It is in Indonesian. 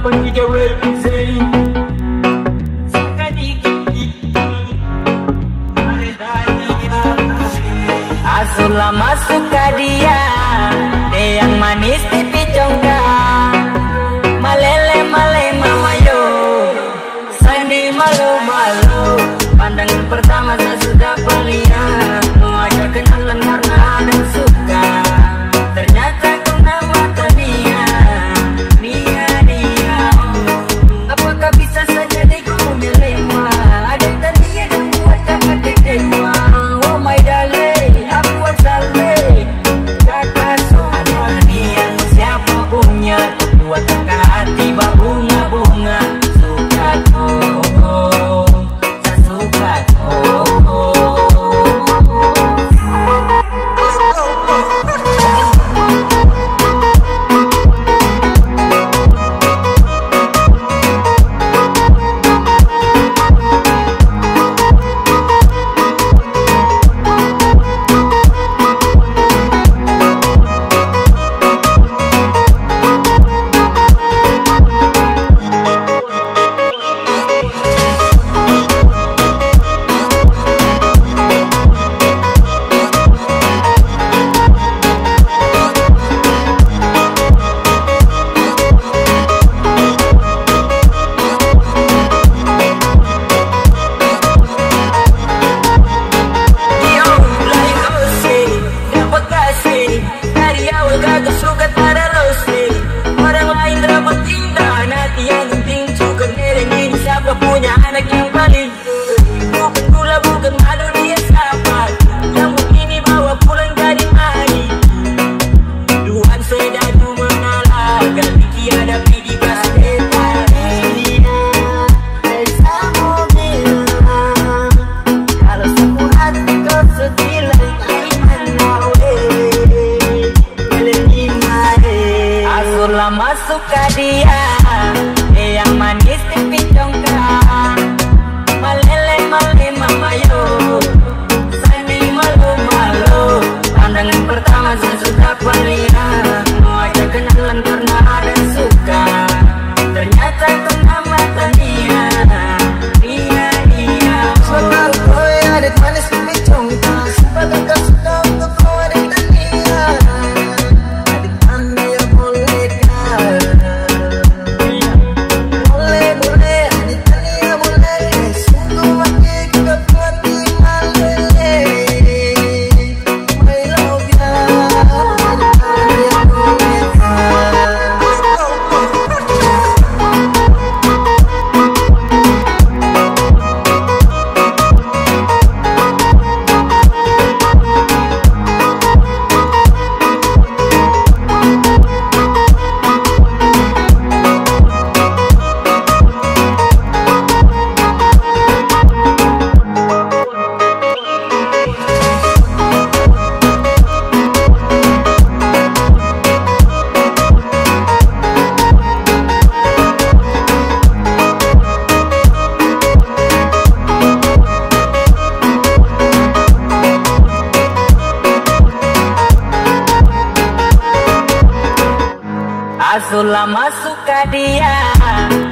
pergi ke represent. Asulah masuk ke dia yang manis pipi congkak. Malele male mama yo, Sandi malu malu. Pandangan pertama saya sudah pelihat, mau ajak kenalan karena ada suka. Ternyata kau nama Tania, Nia. Apakah bisa saja diriku dilema? Ada Tania dan buat kakak dewa. Oh my darling, aku asale kakak soalnya Nia. Siapa punya buat kakak hati bunga-bunga. Suka kau, saya suka kau. Punya anak yang paling bukan gula, bukan malu, dia sahabat yang begini bawa pulang dari mari. Tuhan sedang mengalah, ganti tiada pilih kaseta. Bersama bilang kalau semua hati kau setilang iman mawe melenimai. Asulah masuk ke dia yang manis pipi congkak. Malele male mama yo, Sandi malu malu. Pandangan pertama saya sudah pelihat, mau ajak kenalan karena ada suka. Ternyata kau nama Tania, Nia. Soal kau adik manis pipi congkak, sepatah kau suka untuk kau adik Tania. Adik Tania boleh kah? Asulah masuk ke dia